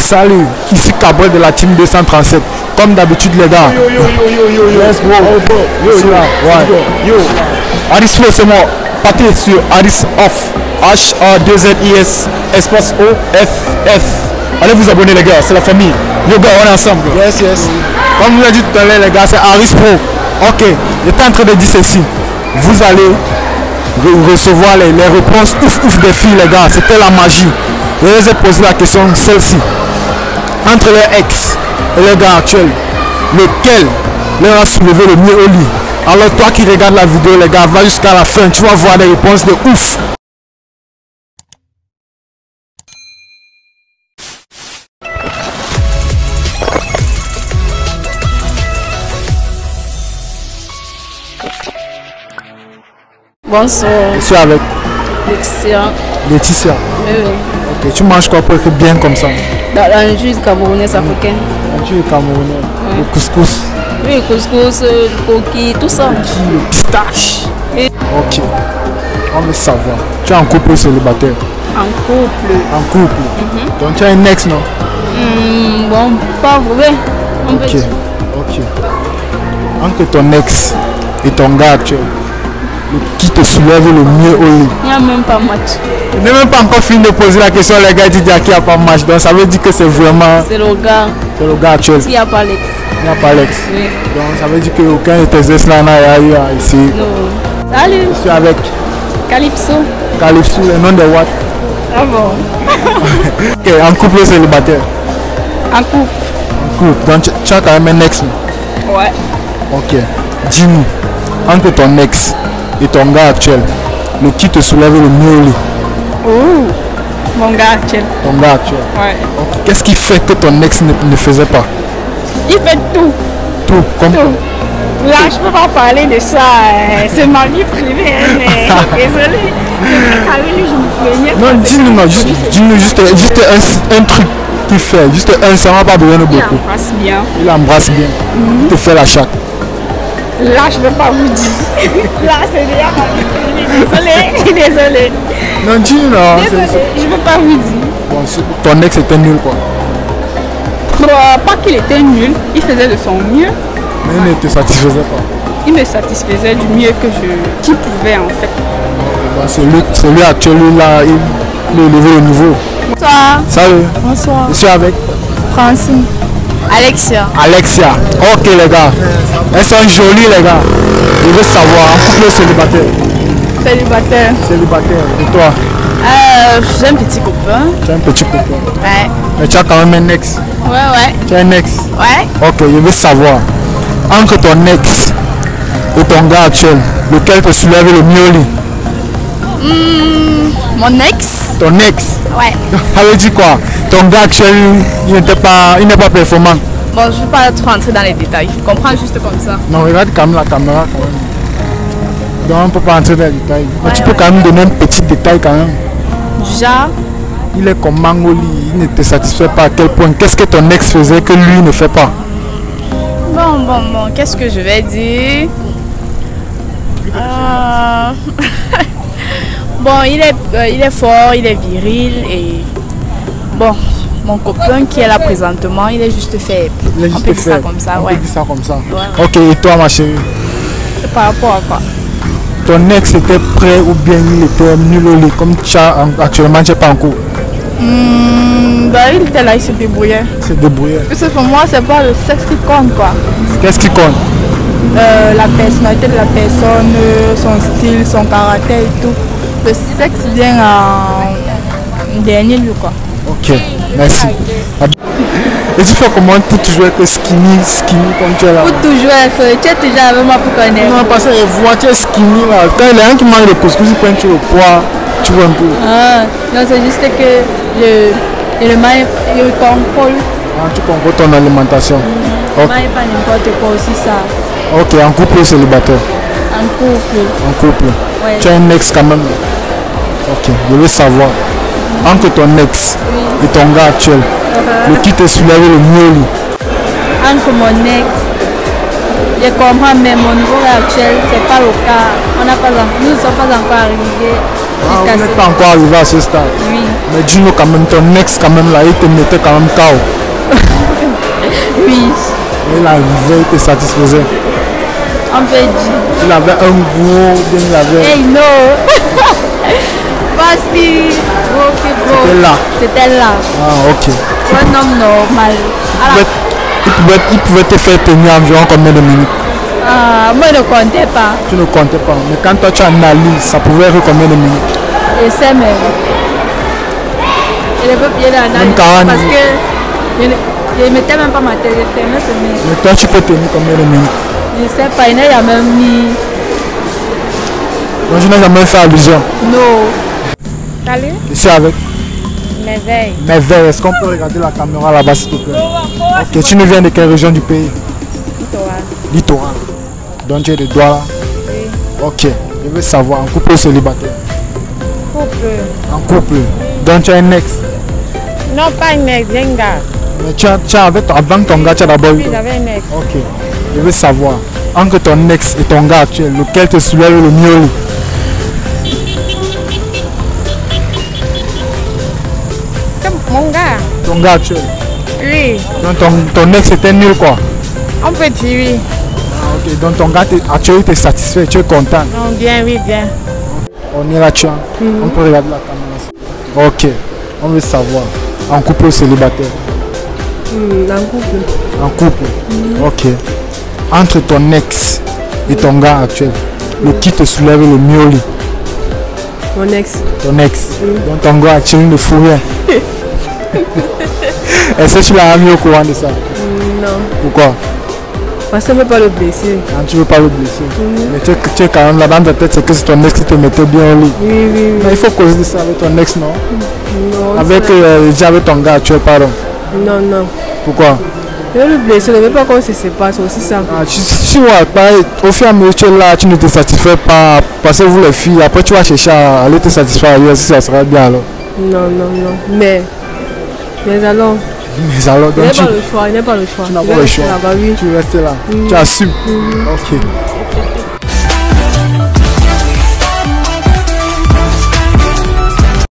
Salut, ici Cabrel de la team 237. Comme d'habitude les gars. Yes bro. Aris Flow c'est moi. Partez sur Aris Off. H-A-2-Z-I-S espace O-F-F. Allez vous abonner les gars, c'est la famille. Yo gars, on est ensemble. Yes. Comme je l'ai dit tout à l'heure les gars, c'est Aris Pro. Ok, j'étais en train de dire ceci. Vous allez recevoir les réponses ouf des filles les gars. C'était la magie. Je les ai posé la question celle-ci. Entre les ex et les gars actuels, lequel leur a soulevé le mieux au lit? Alors toi qui regardes la vidéo les gars, va jusqu'à la fin, tu vas voir des réponses de ouf. Bonsoir. Je suis avec Laetitia. Laetitia. Oui. Ok, tu manges quoi pour être bien comme ça? Dans le jus camerounaise africaine. Tu es camerounais. Le couscous. Oui, couscous, le coquille, tout ça. Le pistache. Et Ok. On veut savoir. Tu es en couple ou célibataire? en couple. En couple. Donc tu as un ex, non? Bon, pas vrai. On peut Ok. dire. Ok. Entre ton ex et ton gars actuel, qui te soulève le mieux au lit? Il n'y a même pas match. Je n'ai même pas encore fini de poser la question, les gars, il dit qu'il n'y a pas de match. Donc ça veut dire que c'est vraiment C'est le gars. le gars actuel. Il n'y a pas l'ex. Il n'y a pas l'ex. Oui. Donc ça veut dire qu'aucun de tes ex là n'a eu à essayer. Non. Salut. Je suis avec Calypso. Calypso, le nom de what? Ah bon. Ok, en couple ou célibataire? En couple. En couple. Donc tu as quand même un ex. Non? Ouais. Ok. Dis-nous, entre ton ex et ton gars actuel, le qui te soulève le mieux au lit? Oh. Mon gars actuel. Ton gars actuel. Ouais. Ok. Qu'est-ce qui fait que ton ex ne faisait pas? Il fait tout. Tout. Comme Tout. Là, je peux pas parler de ça. C'est ma vie privée. Mais désolé. Avec lui, je me plaignais. non, dis-nous, non, dis-nous juste un truc qu'il fait. Juste un, ça va pas besoin de Il beaucoup. embrasse bien. Il embrasse bien. Il te fait la chatte. Là, je ne vais pas vous dire. Là, c'est déjà ma vie privée. Désolé. Non, dis-nous, non. Désolé, je ne peux pas vous dire. Bon, ton ex était nul, quoi. Pas qu'il était nul, il faisait de son mieux. Mais il ne te satisfaisait pas. Il me satisfaisait du mieux qu'il pouvait en fait. Bon, c'est lui actuel, là, il est élevé le niveau. Bonsoir. Salut. Bonsoir. Je suis avec Francine. Alexia. Alexia. Ok, les gars. Elles sont jolies, les gars. Je veux savoir, en couple ou célibataire? Célibataire. Célibataire. Et toi? J'ai un petit copain. Tu as un petit copain. Ouais. Mais tu as quand même un ex. Ouais. Tu as un ex. Ouais. Ok, je veux savoir, entre ton ex et ton gars actuel, lequel te soulève le mieux au lit? Mon ex. Ton ex. Ouais. Ça veut dire quoi? Ton gars actuel, il n'est pas performant. Bon, je ne vais pas trop rentrer dans les détails. Je comprends juste comme ça. Non, regarde quand même la caméra quand même. Donc on ne peut pas entrer dans les détails. Mais tu peux quand même donner un petit détail quand même. Déjà, Il est comment au lit, il ne te satisfait pas à quel point? Qu'est-ce que ton ex faisait que lui ne fait pas? bon, qu'est-ce que je vais dire? Bon, il est fort, il est viril et bon, mon copain qui est là présentement, il est juste faible. Il est On juste peut dire ça faible. comme ça, On ouais. peut dire ça comme ça. Ouais. Ok, et toi ma chérie? Par rapport à quoi? Ton ex était prêt ou bien il était nul au lit? Comme actuellement tu n'es pas en cours. Il était là, il se débrouillait. C'est débrouillé. Parce que pour moi, c'est pas le sexe qui compte quoi. Qu'est-ce qui compte? La personnalité de la personne, son style, son caractère et tout. Le sexe vient en dernier lieu quoi. Ok, merci. Et tu fais comment pour toujours être skinny comme tu es là? Pour toujours être, tu es toujours avec moi pour connaître. Non, parce que les voix, tu es skinny là. Quand il y a un qui mange le couscous, il prend sur le poids, tu vois un peu. Non, c'est juste que le mal, il contrôle. Tu contrôles ton alimentation. Le mal n'est pas n'importe quoi aussi ça. Ok, en couple ou célibataire? En couple. En couple. Ouais. Tu as un ex quand même. Ok, je veux savoir. Entre ton ex et ton gars actuel, le qui te soulève le mieux lui? Entre mon ex, je comprends, mais mon niveau actuel, c'est pas le cas. Nous ne sommes pas encore arrivés Ah, vous n'êtes pas encore arrivé à ce stade. Oui. Mais dis-nous quand même, ton ex quand même là, il te mettait quand même KO. Oui. Il arrivait, il te satisfaisait. On peut dire. Il avait un goût, bien il avait... Hey, non. Pas si gros que gros. C'était là. C'était là. Ah, ok. Un homme normal. Il pouvait te faire tenir environ combien de minutes? Ah, moi, je ne comptais pas. Tu ne comptais pas. Mais quand toi tu analyses, ça pouvait être combien de minutes? Je sais même. Je ne peux pas l'analyse parce que je ne mettais même pas ma télé fermée. Mais toi tu peux tenir combien de minutes? Je ne sais pas, il n'y a même mis. Moi je n'ai jamais fait allusion. Non. Salut. Ici avec Merveille. Merveille. Est-ce qu'on peut regarder la caméra là-bas s'il te plaît? Ok, tu nous viens de quelle région du pays? Littoral. Littoral. Donc tu es de Douala? Oui. Ok. Je veux savoir, en couple ou célibataire? Couple. En couple. Donc tu as un ex? Non, pas un ex, un gars. Mais tu as avec avant ton gars, tu as d'abord eu. Oui, j'avais un ex. Ok. Je veux savoir, entre ton ex et ton gars actuel, lequel te soulève le mieux? Mon gars. Ton gars actuel. Oui. Donc ton ex était nul quoi? On peut dire oui. Ah, ok. Donc ton gars actuel t'es satisfait, tu es content? Non, bien, oui, bien. On est là, tu vois. On peut regarder la caméra. Ok. On veut savoir, en couple ou célibataire? En couple. En couple. Ok. Entre ton ex et ton gars actuel, lequel te soulève le mieux au lit? Mon ex. Ton ex. Donc ton gars actuel ne fout rien. Est-ce que tu l'as mis au courant de ça? Non. Pourquoi? Parce que je ne veux pas le blesser. Quand tu veux pas le blesser. Mais tu es quand même là dans ta tête, c'est que c'est ton ex qui te mettait bien au lit. Oui, oui, oui. Mais il faut causer de ça avec ton ex, non? Non. Avec ton gars actuel, pardon. Non, non. Pourquoi? Je veux le blesser, je ne veux pas qu'on se sépare, c'est aussi ça. Ah, tu vois, pareil, au fur et à mesure que tu es là, tu ne te satisfais pas. Parce que vous les filles, après tu vas chercher à aller te satisfaire ailleurs, si ça sera bien alors. Non, non, non. Mais alors, Mais alors, il donc n'est pas le choix, il n'est pas le choix. tu n'as pas le choix. Là-bas, oui. Tu restes là. Tu assumes. Ok.